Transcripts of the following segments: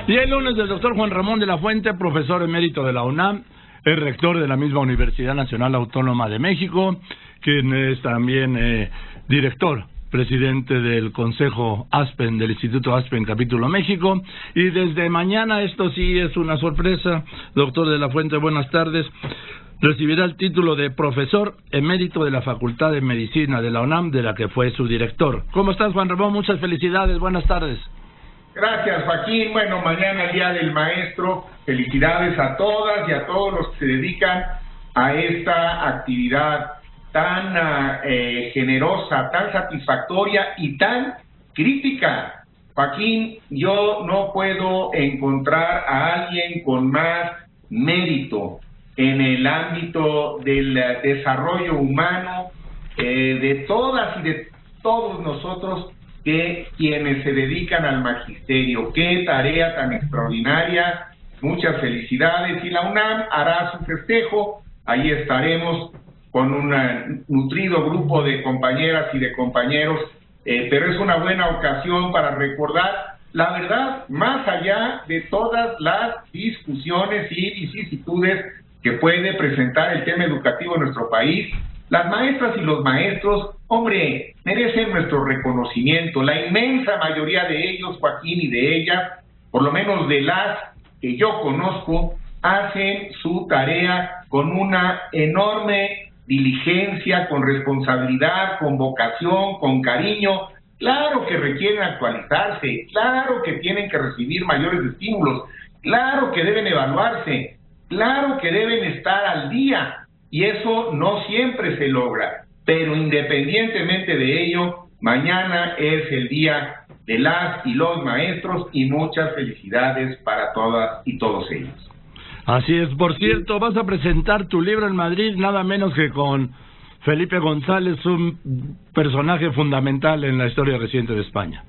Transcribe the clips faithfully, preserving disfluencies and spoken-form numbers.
Y el lunes del doctor Juan Ramón de la Fuente, profesor emérito de la UNAM, es rector de la misma Universidad Nacional Autónoma de México, quien es también eh, director, presidente del Consejo Aspen, del Instituto Aspen Capítulo México. Y desde mañana, esto sí es una sorpresa, doctor de la Fuente, buenas tardes, recibirá el título de profesor emérito de la Facultad de Medicina de la UNAM, de la que fue su director. ¿Cómo estás, Juan Ramón? Muchas felicidades, buenas tardes. Gracias, Joaquín. Bueno, mañana el Día del Maestro. Felicidades a todas y a todos los que se dedican a esta actividad tan eh, generosa, tan satisfactoria y tan crítica. Joaquín, yo no puedo encontrar a alguien con más mérito en el ámbito del desarrollo humano eh, de todas y de todos nosotros que quienes se dedican al magisterio. Qué tarea tan extraordinaria, muchas felicidades, y la UNAM hará su festejo. Ahí estaremos con un nutrido grupo de compañeras y de compañeros, eh, pero es una buena ocasión para recordar la verdad, más allá de todas las discusiones y vicisitudes que puede presentar el tema educativo en nuestro país. Las maestras y los maestros, hombre, merecen nuestro reconocimiento. La inmensa mayoría de ellos, Joaquín, y de ellas, por lo menos de las que yo conozco, hacen su tarea con una enorme diligencia, con responsabilidad, con vocación, con cariño. Claro que requieren actualizarse, claro que tienen que recibir mayores estímulos, claro que deben evaluarse, claro que deben estar al día, y eso no siempre se logra, pero independientemente de ello, mañana es el día de las y los maestros, y muchas felicidades para todas y todos ellos. Así es. Por cierto, vas a presentar tu libro en Madrid, nada menos que con Felipe González, un personaje fundamental en la historia reciente de España.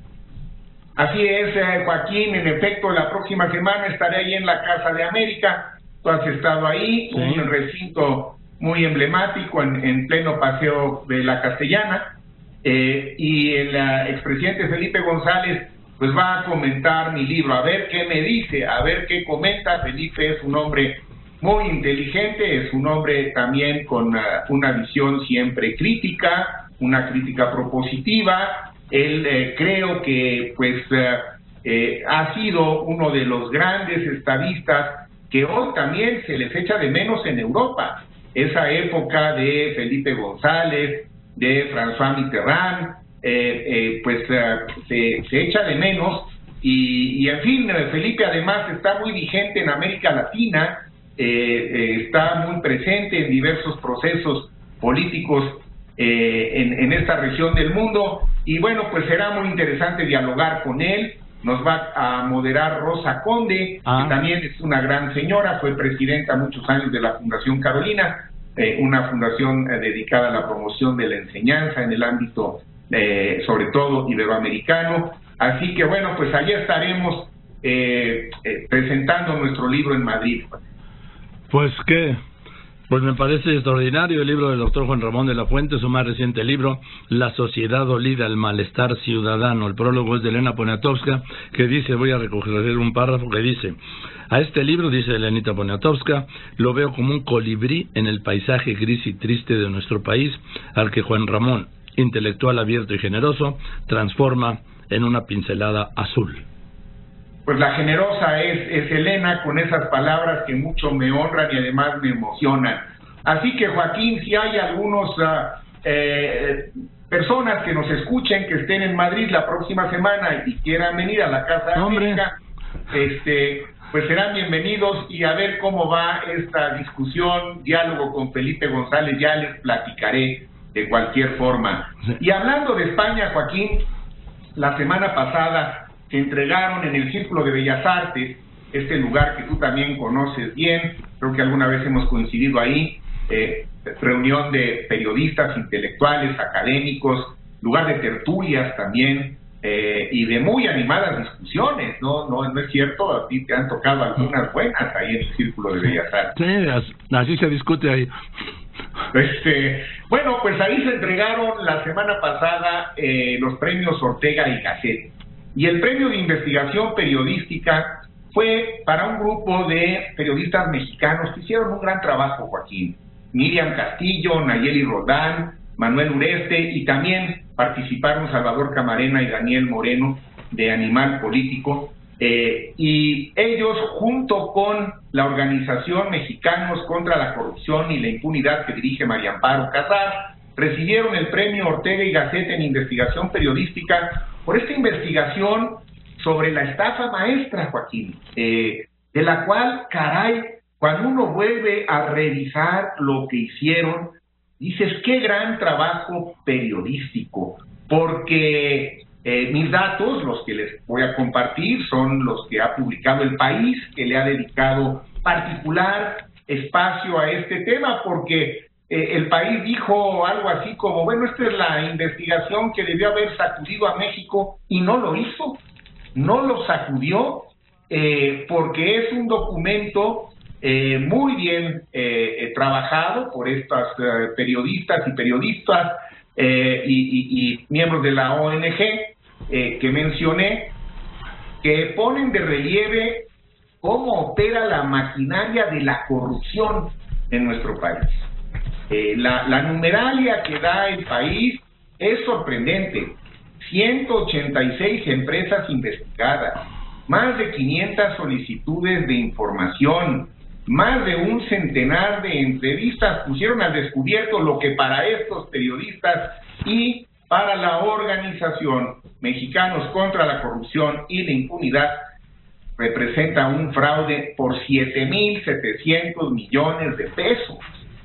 Así es, eh, Joaquín, en efecto, la próxima semana estaré ahí en la Casa de América. Tú has estado ahí, sí. Un recinto muy emblemático en, en pleno Paseo de la Castellana, eh, y el uh, expresidente Felipe González pues va a comentar mi libro, a ver qué me dice, a ver qué comenta. Felipe es un hombre muy inteligente, es un hombre también con uh, una visión siempre crítica, una crítica propositiva. Él eh, creo que pues uh, eh, ha sido uno de los grandes estadistas que hoy también se les echa de menos en Europa. Esa época de Felipe González, de François Mitterrand, eh, eh, pues uh, se, se echa de menos, y, y en fin, Felipe además está muy vigente en América Latina, eh, eh, está muy presente en diversos procesos políticos eh, en, en esta región del mundo, y bueno, pues será muy interesante dialogar con él. Nos va a moderar Rosa Conde, ah. que también es una gran señora, fue presidenta muchos años de la Fundación Carolina, eh, una fundación eh, dedicada a la promoción de la enseñanza en el ámbito, eh, sobre todo, iberoamericano. Así que bueno, pues allá estaremos eh, eh, presentando nuestro libro en Madrid. Pues qué... Pues me parece extraordinario el libro del doctor Juan Ramón de la Fuente, su más reciente libro, La sociedad dolida, el malestar ciudadano. El prólogo es de Elena Poniatowska, que dice, voy a recoger un párrafo que dice: a este libro, dice Elenita Poniatowska, lo veo como un colibrí en el paisaje gris y triste de nuestro país, al que Juan Ramón, intelectual abierto y generoso, transforma en una pincelada azul. Pues la generosa es, es Elena, con esas palabras que mucho me honran y además me emocionan. Así que, Joaquín, si hay algunos uh, eh, personas que nos escuchen, que estén en Madrid la próxima semana y quieran venir a la Casa de América, este, pues serán bienvenidos, y a ver cómo va esta discusión, diálogo con Felipe González, ya les platicaré de cualquier forma. Y hablando de España, Joaquín, la semana pasada se entregaron en el Círculo de Bellas Artes, este lugar que tú también conoces bien, creo que alguna vez hemos coincidido ahí, eh, reunión de periodistas, intelectuales, académicos, lugar de tertulias también, eh, y de muy animadas discusiones, ¿no? ¿no? No es cierto, a ti te han tocado algunas buenas ahí en el Círculo de Bellas Artes. Sí, así se discute ahí. Este, bueno, pues ahí se entregaron la semana pasada eh, los premios Ortega y Gasset. Y el premio de investigación periodística fue para un grupo de periodistas mexicanos que hicieron un gran trabajo, Joaquín. Miriam Castillo, Nayeli Roldán, Manuel Ureste, y también participaron Salvador Camarena y Daniel Moreno de Animal Político, eh, y ellos, junto con la organización Mexicanos contra la Corrupción y la Impunidad que dirige María Amparo Casar, recibieron el premio Ortega y Gasset en investigación periodística por esta investigación sobre la estafa maestra, Joaquín, eh, de la cual, caray, cuando uno vuelve a revisar lo que hicieron, dices, qué gran trabajo periodístico, porque eh, mis datos, los que les voy a compartir, son los que ha publicado El País, que le ha dedicado particular espacio a este tema, porque eh, El País dijo algo así como, bueno, esta es la investigación que debió haber sacudido a México, y no lo hizo, no lo sacudió, eh, porque es un documento Eh, muy bien eh, eh, trabajado por estas eh, periodistas y periodistas eh, y, y, y miembros de la O N G eh, que mencioné, que ponen de relieve cómo opera la maquinaria de la corrupción en nuestro país. Eh, la, la numeralia que da El País es sorprendente. ciento ochenta y seis empresas investigadas, más de quinientas solicitudes de información, más de un centenar de entrevistas pusieron al descubierto lo que para estos periodistas y para la organización Mexicanos contra la Corrupción y la Impunidad representa un fraude por siete mil setecientos millones de pesos.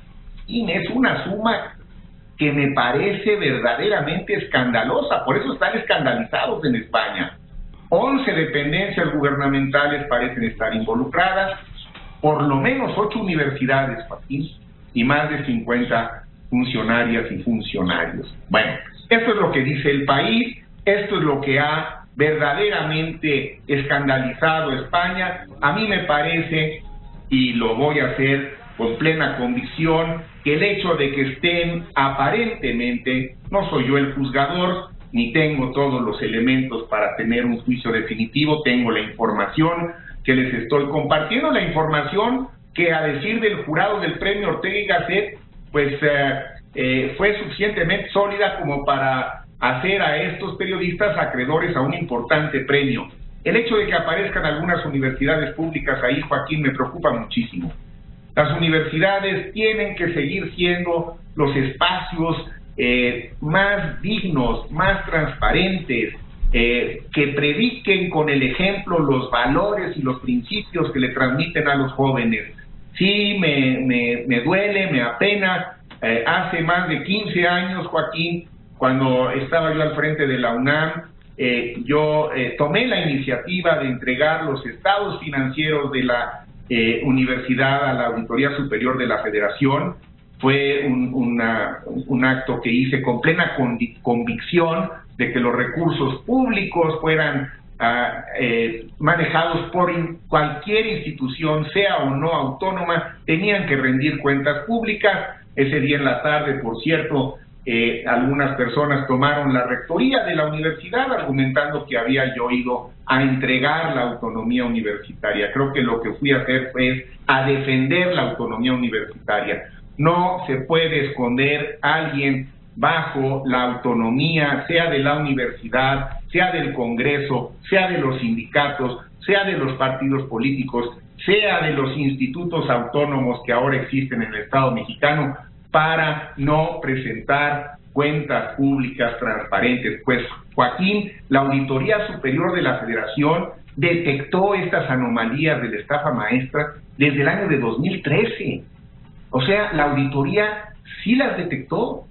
Y es una suma que me parece verdaderamente escandalosa, por eso están escandalizados en España. once dependencias gubernamentales parecen estar involucradas, por lo menos ocho universidades, Joaquín, y más de cincuenta funcionarias y funcionarios. Bueno, esto es lo que dice El País, esto es lo que ha verdaderamente escandalizado a España. A mí me parece, y lo voy a hacer con plena convicción, que el hecho de que estén aparentemente, no soy yo el juzgador, ni tengo todos los elementos para tener un juicio definitivo, tengo la información que les estoy compartiendo, la información que, a decir del jurado del premio Ortega y Gasset, pues eh, eh, fue suficientemente sólida como para hacer a estos periodistas acreedores a un importante premio. El hecho de que aparezcan algunas universidades públicas ahí, Joaquín, me preocupa muchísimo. Las universidades tienen que seguir siendo los espacios eh, más dignos, más transparentes, Eh, que prediquen con el ejemplo los valores y los principios que le transmiten a los jóvenes. Sí, me, me, me duele, me apena. Eh, hace más de quince años, Joaquín, cuando estaba yo al frente de la UNAM, eh, yo eh, tomé la iniciativa de entregar los estados financieros de la eh, universidad a la Auditoría Superior de la Federación. Fue un, una, un acto que hice con plena convicción de que los recursos públicos fueran uh, eh, manejados por in, cualquier institución, sea o no autónoma, tenían que rendir cuentas públicas. Ese día en la tarde, por cierto, eh, algunas personas tomaron la rectoría de la universidad argumentando que había yo ido a entregar la autonomía universitaria. Creo que lo que fui a hacer fue a defender la autonomía universitaria. No se puede esconder a alguien bajo la autonomía, sea de la universidad, sea del Congreso, sea de los sindicatos, sea de los partidos políticos, sea de los institutos autónomos que ahora existen en el Estado mexicano, para no presentar cuentas públicas transparentes. Pues, Joaquín, la Auditoría Superior de la Federación detectó estas anomalías de la estafa maestra desde el año de dos mil trece. O sea, la auditoría sí las detectó,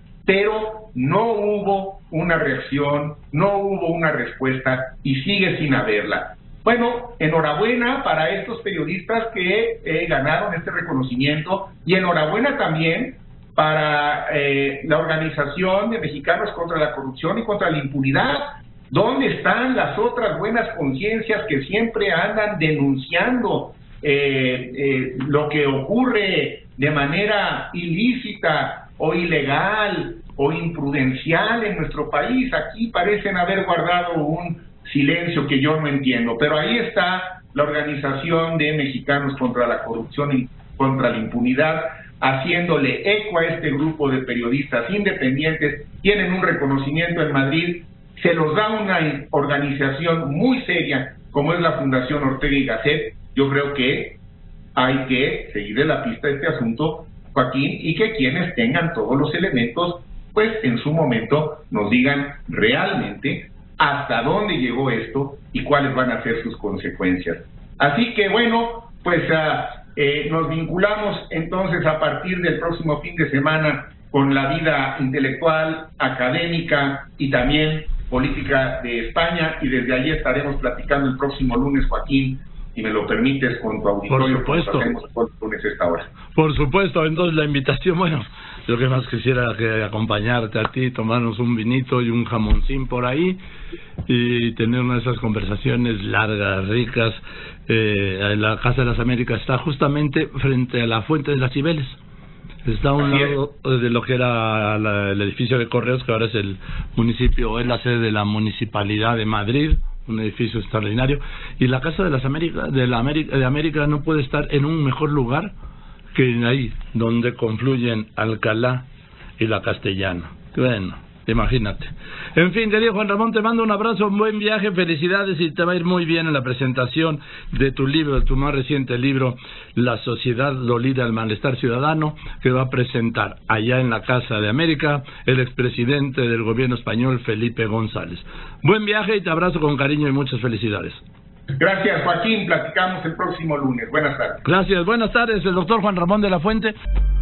pero no hubo una reacción, no hubo una respuesta y sigue sin haberla. Bueno, enhorabuena para estos periodistas que eh, ganaron este reconocimiento, y enhorabuena también para eh, la Organización de Mexicanos contra la Corrupción y contra la Impunidad. ¿Dónde están las otras buenas conciencias que siempre andan denunciando eh, eh, lo que ocurre de manera ilícita o ilegal o imprudencial en nuestro país? Aquí parecen haber guardado un silencio que yo no entiendo, pero ahí está la Organización de Mexicanos contra la Corrupción y contra la Impunidad, haciéndole eco a este grupo de periodistas independientes. Tienen un reconocimiento en Madrid, se los da una organización muy seria como es la Fundación Ortega y Gasset. Yo creo que hay que seguirle la pista a este asunto, Joaquín, y que quienes tengan todos los elementos, pues en su momento nos digan realmente hasta dónde llegó esto y cuáles van a ser sus consecuencias. Así que bueno, pues uh, eh, nos vinculamos entonces a partir del próximo fin de semana con la vida intelectual, académica y también política de España, y desde allí estaremos platicando el próximo lunes, Joaquín, si me lo permites, con tu auditorio. Por supuesto. Como hacemos todos los lunes a esta hora. Por supuesto, entonces la invitación, bueno, yo que más quisiera que acompañarte a ti, tomarnos un vinito y un jamoncín por ahí y tener una de esas conversaciones largas, ricas. Eh, la Casa de las Américas está justamente frente a la Fuente de las Cibeles. Está a un Así lado es. de lo que era la, el edificio de Correos, que ahora es el municipio, es la sede de la Municipalidad de Madrid, un edificio extraordinario. Y la Casa de las Américas, de la América, de América no puede estar en un mejor lugar que ahí, donde confluyen Alcalá y la Castellana. Bueno, imagínate. En fin, querido Juan Ramón, te mando un abrazo, un buen viaje, felicidades, y te va a ir muy bien en la presentación de tu libro, de tu más reciente libro, La Sociedad Dolida al Malestar Ciudadano, que va a presentar allá en la Casa de América el expresidente del gobierno español, Felipe González. Buen viaje y te abrazo con cariño y muchas felicidades. Gracias, Joaquín. Platicamos el próximo lunes. Buenas tardes. Gracias. Buenas tardes. El doctor Juan Ramón de la Fuente.